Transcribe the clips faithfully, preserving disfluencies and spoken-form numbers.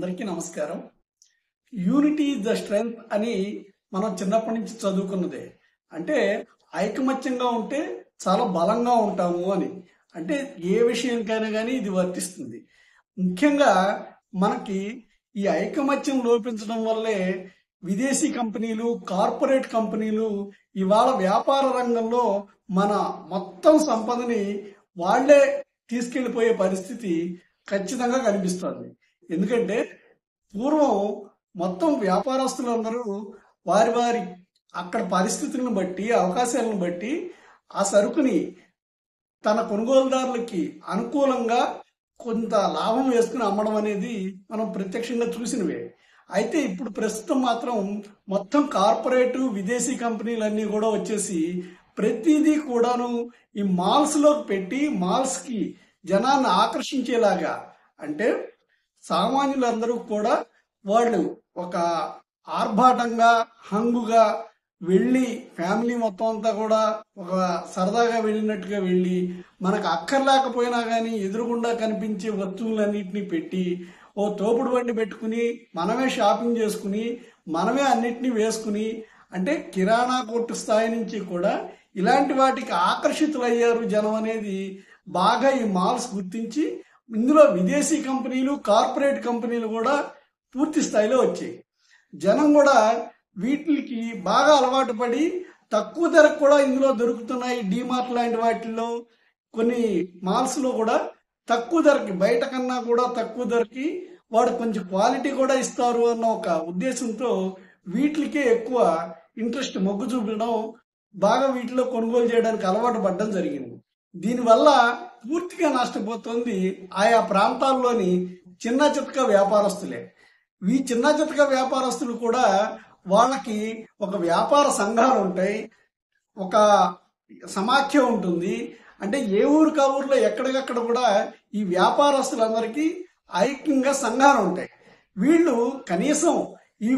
అందరికీ నమస్కారం. Unity is the strength అని మనం చిన్నప్పటి నుంచి చదువుకున్నదే. అంటే ఐకమత్యంగా ఉంటే చాలా బలంగా ఉంటాము అని. అంటే ఏ విషయానికైనా కానీ ఇది వర్తిస్తుంది. ముఖ్యంగా మనకి ఈ ఐకమత్యం లోపించడం వల్లే విదేశీ కంపెనీలు, కార్పొరేట్ కంపెనీలు ఇవాళ వ్యాపార రంగంలో మన మొత్తం సంపదని వాళ్లే తీసుకెళ్లిపోయే పరిస్థితి ఖచ్చితంగా కనిపిస్తోంది. ఎందుకంటే పూర్వం మొత్తం వ్యాపారస్తులందరూ వారి వారి అక్కడ పరిస్థితులను బట్టి, అవకాశాలను బట్టి ఆ సరుకుని తన కొనుగోలుదారులకి అనుకూలంగా కొంత లాభం వేసుకుని అమ్మడం అనేది మనం ప్రత్యక్షంగా చూసినవే. అయితే ఇప్పుడు ప్రస్తుతం మాత్రం మొత్తం కార్పొరేట్ విదేశీ కంపెనీలన్నీ కూడా వచ్చేసి ప్రతిదీ కూడాను ఈ మాల్స్ లోకి పెట్టి మాల్స్ కి జనాన్ని ఆకర్షించేలాగా, అంటే సామాన్యులందరూ కూడా వాళ్ళు ఒక ఆర్భాటంగా హంగుగా వెళ్ళి ఫ్యామిలీ మొత్తం అంతా కూడా ఒక సరదాగా వెళ్ళినట్టుగా వెళ్ళి మనకు అక్కర్లేకపోయినా కానీ ఎదురుగుండా కనిపించే వస్తువులన్నింటినీ పెట్టి ఓ తోపుడు బండి పెట్టుకుని మనమే షాపింగ్ చేసుకుని మనమే అన్నిటినీ వేసుకుని, అంటే కిరాణా కొట్టు స్థాయి నుంచి కూడా ఇలాంటి వాటికి ఆకర్షితులయ్యారు జనం అనేది బాగా ఈ మాల్స్ గుర్తించి ఇందులో విదేశీ కంపెనీలు, కార్పొరేట్ కంపెనీలు కూడా పూర్తి స్థాయిలో వచ్చాయి. జనం కూడా వీటికి బాగా అలవాటు పడి తక్కువ ధరకు కూడా ఇందులో దొరుకుతున్నాయి. డీమార్ట్ లాంటి వాటిల్లో కొన్ని మాల్స్ లో కూడా తక్కువ ధరకి, బయట కన్నా కూడా తక్కువ ధరకి వాడు కొంచెం క్వాలిటీ కూడా ఇస్తారు అన్న ఒక ఉద్దేశంతో వీటికే ఎక్కువ ఇంట్రెస్ట్, మొగ్గు చూపడం, బాగా వీటిలో కొనుగోలు చేయడానికి అలవాటు పడడం జరిగింది. దీనివల్ల పూర్తిగా నష్టపోతుంది ఆయా ప్రాంతాల్లోని చిన్న చితక వ్యాపారస్తులే. ఈ చిన్న చితక వ్యాపారస్తులు కూడా వాళ్ళకి ఒక వ్యాపార సంఘాలు ఉంటాయి, ఒక సమాఖ్య ఉంటుంది. అంటే ఏ ఊరికి ఆ ఊర్లో ఎక్కడికక్కడ కూడా ఈ వ్యాపారస్తులందరికీ ఐక్యంగా సంఘాలు ఉంటాయి. వీళ్ళు కనీసం ఈ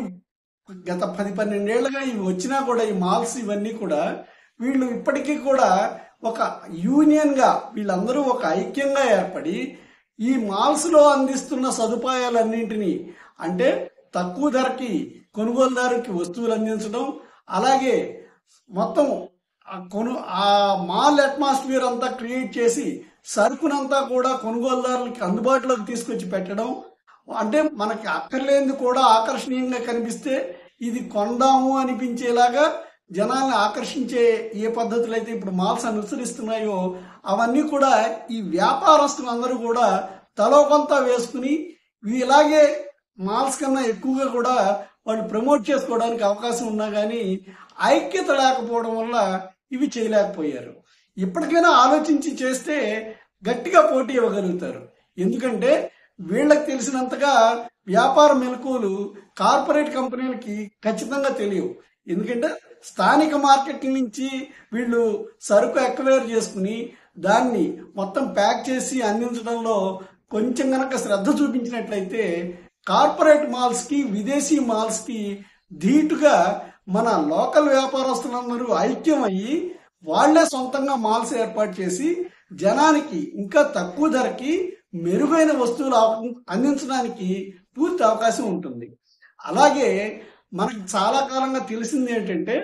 గత పది పన్నెండేళ్లుగా ఇవి వచ్చినా కూడా ఈ మాల్స్ ఇవన్నీ కూడా వీళ్ళు ఇప్పటికీ కూడా ఒక యూనియన్ గా వీళ్ళందరూ ఒక ఐక్యంగా ఏర్పడి ఈ మాల్స్ లో అందిస్తున్న సదుపాయాలన్నింటినీ, అంటే తక్కువ ధరకి కొనుగోలుదారుకి వస్తువులు అందించడం, అలాగే మొత్తం కొను ఆ మాల్ అట్మాస్ఫియర్ అంతా క్రియేట్ చేసి సరుకునంతా కూడా కొనుగోలుదారులకి అందుబాటులోకి తీసుకొచ్చి పెట్టడం. అంటే మనకి అక్కర్లేనిది కూడా ఆకర్షణీయంగా కనిపిస్తే ఇది కొందాము అనిపించేలాగా జనాల్ని ఆకర్షించే ఏ పద్ధతులు అయితే ఇప్పుడు మాల్స్ అనుసరిస్తున్నాయో అవన్నీ కూడా ఈ వ్యాపారస్తులందరూ కూడా తలో కొంత వేసుకుని ఇలాగే మాల్స్ కన్నా ఎక్కువగా కూడా వాళ్ళు ప్రమోట్ చేసుకోవడానికి అవకాశం ఉన్నా కానీ ఐక్యత లేకపోవడం వల్ల ఇవి చేయలేకపోయారు. ఇప్పటికైనా ఆలోచించి చేస్తే గట్టిగా పోటీ ఇవ్వగలుగుతారు. ఎందుకంటే వీళ్ళకి తెలిసినంతగా వ్యాపార మెలకువలు కార్పొరేట్ కంపెనీలకి ఖచ్చితంగా తెలియవు. ఎందుకంటే స్థానిక మార్కెట్ నుంచి వీళ్ళు సరుకు ఎక్వైర్ చేసుకుని దాన్ని మొత్తం ప్యాక్ చేసి అందించడంలో కొంచెం గనక శ్రద్ధ చూపించినట్లయితే కార్పొరేట్ మాల్స్ కి, విదేశీ మాల్స్ కి ధీటుగా మన లోకల్ వ్యాపారస్తులందరూ ఐక్యం అయ్యి వాళ్లే సొంతంగా మాల్స్ ఏర్పాటు చేసి జనానికి ఇంకా తక్కువ ధరకి మెరుగైన వస్తువులు అందించడానికి పూర్తి అవకాశం ఉంటుంది. అలాగే మనకి చాలా కాలంగా తెలిసింది ఏంటంటే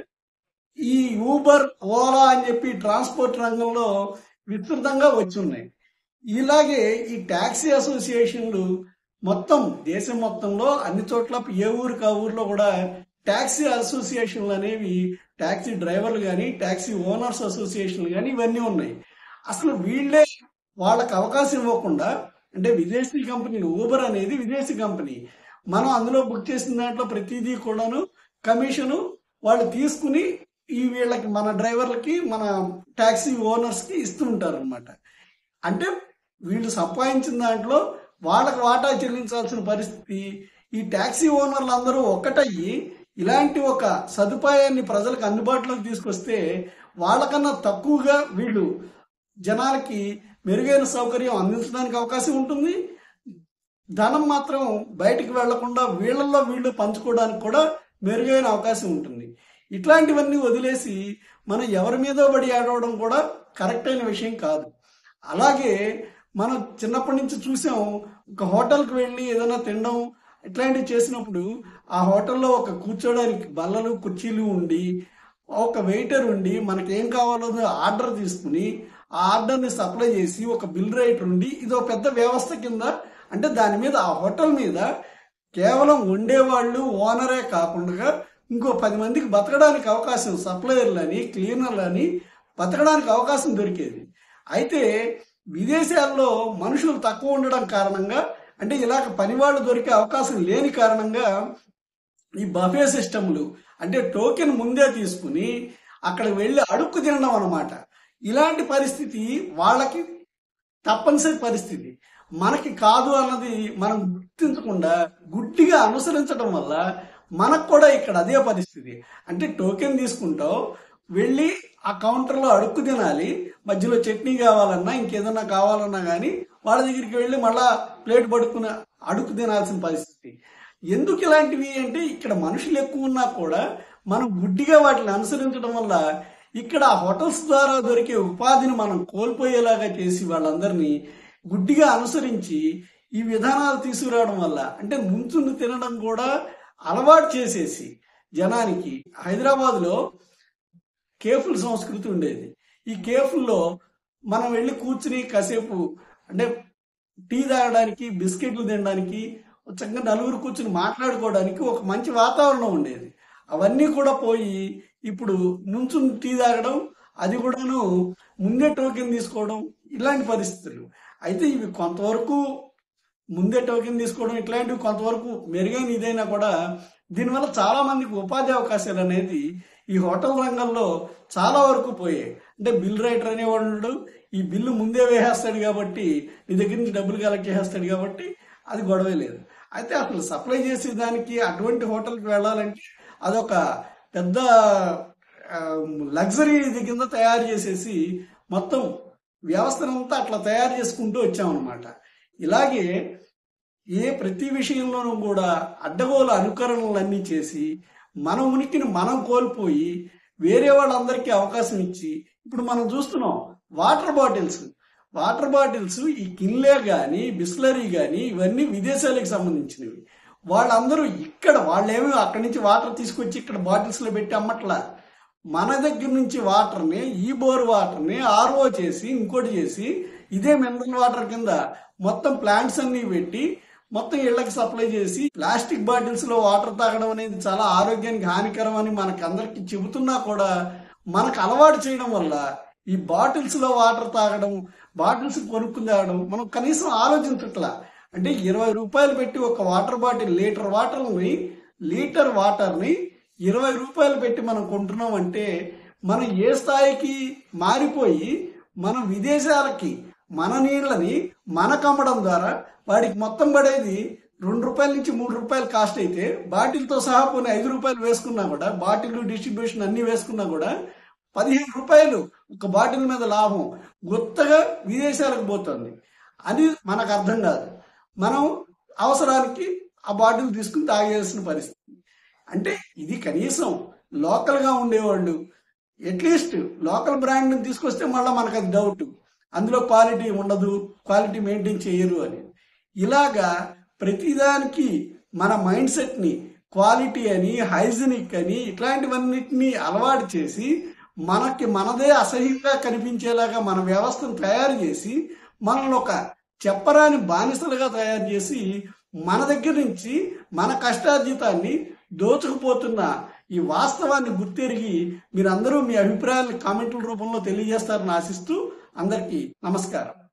ఈ ఊబర్, ఓలా అని చెప్పి ట్రాన్స్పోర్ట్ రంగంలో విస్తృతంగా వచ్చి ఉన్నాయి. ఇలాగే ఈ ట్యాక్సీ అసోసియేషన్లు మొత్తం దేశం మొత్తంలో అన్ని చోట్ల ఏ ఊరికి ఆ ఊర్లో కూడా ట్యాక్సీ అసోసియేషన్లు అనేవి, ట్యాక్సీ డ్రైవర్లు కానీ, ట్యాక్సీ ఓనర్స్ అసోసియేషన్లు కానీ ఇవన్నీ ఉన్నాయి. అసలు వీళ్ళే వాళ్ళకి అవకాశం ఇవ్వకుండా, అంటే విదేశీ కంపెనీలు, ఊబర్ అనేది విదేశీ కంపెనీ, మనం అందులో బుక్ చేసిన దాంట్లో ప్రతిదీ కూడాను కమిషను వాళ్ళు తీసుకుని ఈ వీళ్ళకి, మన డ్రైవర్లకి, మన ట్యాక్సీ ఓనర్స్ కి ఇస్తూ ఉంటారు అనమాట. అంటే వీళ్ళు సంపాదించిన దాంట్లో వాళ్ళకి వాటా చెల్లించాల్సిన పరిస్థితి. ఈ ట్యాక్సీ ఓనర్లు అందరూ ఒక్కటయ్యి ఇలాంటి ఒక సదుపాయాన్ని ప్రజలకు అందుబాటులోకి తీసుకొస్తే వాళ్ళకన్నా తక్కువగా వీళ్ళు జనాలకి మెరుగైన సౌకర్యం అందించడానికి అవకాశం ఉంటుంది. ధనం మాత్రం బయటికి వెళ్లకుండా వీళ్ళల్లో వీళ్ళు పంచుకోవడానికి కూడా మెరుగైన అవకాశం ఉంటుంది. ఇట్లాంటివన్నీ వదిలేసి మనం ఎవరి మీదో పడి ఆడవడం కూడా కరెక్ట్ అయిన విషయం కాదు. అలాగే మనం చిన్నప్పటి నుంచి చూసాం, ఒక హోటల్కి వెళ్ళి ఏదైనా తినడం, ఇట్లాంటివి చేసినప్పుడు ఆ హోటల్లో ఒక కూర్చోడానికి బల్లలు కుర్చీలు ఉండి ఒక వెయిటర్ ఉండి మనకి ఏం కావాలో ఆర్డర్ తీసుకుని ఆ ఆర్డర్ని సప్లై చేసి ఒక బిల్ రైటర్ ఉండి ఇది ఒక పెద్ద వ్యవస్థ కింద, అంటే దాని మీద ఆ హోటల్ మీద కేవలం వండేవాళ్ళు ఓనరే కాకుండా ఇంకో పది మందికి బతకడానికి అవకాశం, సప్లయర్లని క్లీనర్లని బతకడానికి అవకాశం దొరికేది. అయితే విదేశాల్లో మనుషులు తక్కువ ఉండడం కారణంగా, అంటే ఇలాగ పనివాళ్ళు దొరికే అవకాశం లేని కారణంగా ఈ బఫే సిస్టమ్లు, అంటే టోకెన్ ముందే తీసుకుని అక్కడికి వెళ్ళి అడుక్కు తినడం అనమాట. ఇలాంటి పరిస్థితి వాళ్ళకి తప్పనిసరి పరిస్థితి. మనకి కాదు అన్నది మనం గుర్తించకుండా గుడ్డిగా అనుసరించడం వల్ల మనకు కూడా ఇక్కడ అదే పరిస్థితి. అంటే టోకెన్ తీసుకుంటావు, వెళ్ళి ఆ కౌంటర్లో అడుక్కు తినాలి, మధ్యలో చట్నీ కావాలన్నా ఇంకేదన్నా కావాలన్నా కానీ వాళ్ళ దగ్గరికి వెళ్ళి మళ్ళా ప్లేట్ పడుకుని అడుక్కు తినాల్సిన పరిస్థితి. ఎందుకు ఇలాంటివి అంటే ఇక్కడ మనుషులు ఎక్కువ ఉన్నా కూడా మనం గుడ్డిగా వాటిని అనుసరించడం వల్ల ఇక్కడ ఆ హోటల్స్ ద్వారా దొరికే ఉపాధిని మనం కోల్పోయేలాగా చేసి వాళ్ళందరినీ గుడ్డిగా అనుసరించి ఈ విధానాలు తీసుకురావడం వల్ల, అంటే నుంచుని తినడం కూడా అలవాటు చేసేసి జనానికి. హైదరాబాద్లో కేఫుల్ సంస్కృతి ఉండేది. ఈ కేఫుల్లో మనం వెళ్ళి కూర్చుని కాసేపు అంటే టీ తాగడానికి, బిస్కెట్లు తినడానికి, చక్కగా నలుగురు కూర్చుని మాట్లాడుకోవడానికి ఒక మంచి వాతావరణం ఉండేది. అవన్నీ కూడా పోయి ఇప్పుడు నుంచుని టీ తాగడం, అది కూడాను ముందే టోకెన్ తీసుకోవడం, ఇలాంటి పరిస్థితులు. అయితే ఇవి కొంతవరకు ముందే టోకెన్ తీసుకోవడం ఇట్లాంటివి కొంతవరకు మెరుగైన ఇదైనా కూడా దీనివల్ల చాలా మందికి ఉపాధి అవకాశాలు అనేది ఈ హోటల్ రంగంలో చాలా వరకు పోయాయి. అంటే బిల్ రైటర్ అనేవాడు ఈ బిల్లు ముందే వేసేస్తాడు కాబట్టి, నీ దగ్గర నుంచి డబ్బులు కలెక్ట్ చేసేస్తాడు కాబట్టి అది గొడవే లేదు. అయితే అసలు సప్లై చేసే దానికి అటువంటి హోటల్కి వెళ్ళాలంటే అదొక పెద్ద లగ్జరీ ఇది కింద తయారు చేసేసి మొత్తం వ్యవస్థనంతా అట్లా తయారు చేసుకుంటూ వచ్చామన్నమాట. ఇలాగే ఏ ప్రతి విషయంలోనూ కూడా అడ్డగోలు అనుకరణలన్నీ చేసి మన ఉనికిని మనం కోల్పోయి వేరే వాళ్ళందరికీ అవకాశం ఇచ్చి ఇప్పుడు మనం చూస్తున్నాం వాటర్ బాటిల్స్ వాటర్ బాటిల్స్ ఈ కిన్లే కానీ బిస్లరీ కానీ ఇవన్నీ విదేశాలకు సంబంధించినవి. వాళ్ళందరూ ఇక్కడ వాళ్ళేమో అక్కడి నుంచి వాటర్ తీసుకొచ్చి ఇక్కడ బాటిల్స్లో పెట్టి అమ్మట్లా, మన దగ్గర నుంచి వాటర్ని, ఈ బోర్ వాటర్ని ఆర్ఓ చేసి ఇంకోటి చేసి ఇదే మినరల్ వాటర్ కింద మొత్తం ప్లాంట్స్ అన్ని పెట్టి మొత్తం ఇళ్లకు సప్లై చేసి ప్లాస్టిక్ బాటిల్స్ లో వాటర్ తాగడం అనేది చాలా ఆరోగ్యానికి హానికరం అని మనకు అందరికి చెబుతున్నా కూడా మనకు అలవాటు చేయడం వల్ల ఈ బాటిల్స్ లో వాటర్ తాగడం, బాటిల్స్ కొనుక్కుని తాగడం మనం కనీసం ఆలోచించట్లా. అంటే ఇరవై రూపాయలు పెట్టి ఒక వాటర్ బాటిల్ లీటర్ వాటర్ని లీటర్ వాటర్ని ఇరవై రూపాయలు పెట్టి మనం కొంటున్నాం అంటే మనం ఏ స్థాయికి మారిపోయి మనం విదేశాలకి మన నీళ్ళని మనకు అమ్మడం ద్వారా వాడికి మొత్తం పడేది రెండు రూపాయల నుంచి మూడు రూపాయలు కాస్ట్ అయితే బాటిల్తో సహా పోనీ ఐదు రూపాయలు వేసుకున్నా కూడా, బాటిల్ డిస్ట్రిబ్యూషన్ అన్ని వేసుకున్నా కూడా పదిహేను రూపాయలు ఒక బాటిల్ మీద లాభం గుత్తగా విదేశాలకు పోతుంది. అది మనకు అర్థం కాదు. మనం అవసరానికి ఆ బాటిల్ తీసుకుని తాగేసిన పరిస్థితి. అంటే ఇది కనీసం లోకల్గా ఉండేవాళ్ళు అట్లీస్ట్ లోకల్ బ్రాండ్ని తీసుకొస్తే మళ్ళీ మనకు అది డౌట్, అందులో క్వాలిటీ ఉండదు, క్వాలిటీ మెయింటైన్ చేయరు అని. ఇలాగా ప్రతిదానికి మన మైండ్ సెట్ని క్వాలిటీ అని, హైజీనిక్ అని ఇట్లాంటివన్నిటినీ అలవాటు చేసి మనకి మనదే అసహ్యంగా కనిపించేలాగా మన వ్యవస్థను తయారు చేసి మనల్ని ఒక చెప్పరాని బానిసలుగా తయారు చేసి మన దగ్గర నుంచి మన కష్టార్జితాన్ని దోచుకుపోతున్న ఈ వాస్తవాన్ని గుర్తెరిగి మీరందరూ మీ అభిప్రాయాలను కామెంట్ల రూపంలో తెలియజేస్తారని ఆశిస్తూ అందరికీ నమస్కారం.